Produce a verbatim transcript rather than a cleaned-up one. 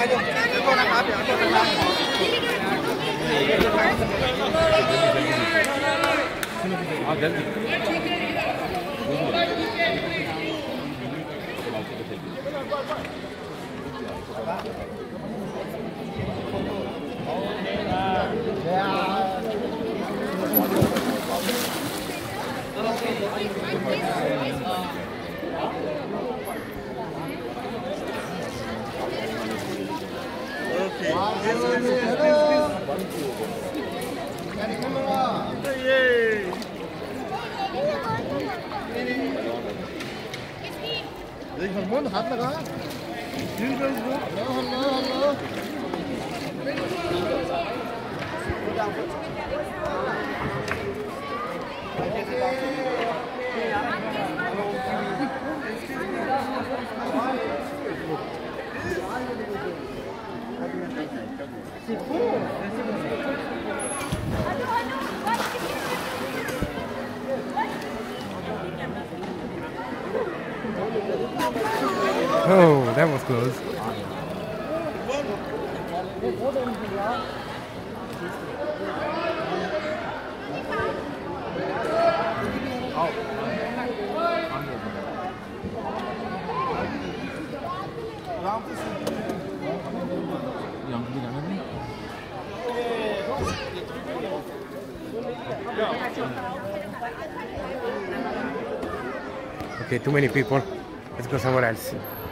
Mund हाथ लगा hello hello hello Oh, that was close. Okay, too many people. Let's go somewhere else.